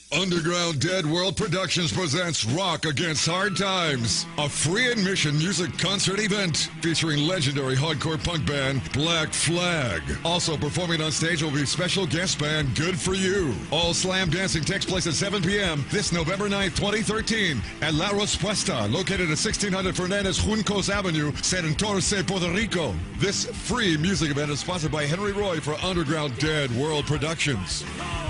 Underground Dead World Productions presents Rock Against Hard Times, a free admission music concert event featuring legendary hardcore punk band Black Flag. Also performing on stage will be special guest band Good For You. All slam dancing takes place at 7 p.m. this November 9th, 2013 at La Respuesta, located at 1600 Fernandez, Juncos Avenue, Santurce, Puerto Rico. This free music event is sponsored by Henry Roy for Underground Dead World Productions.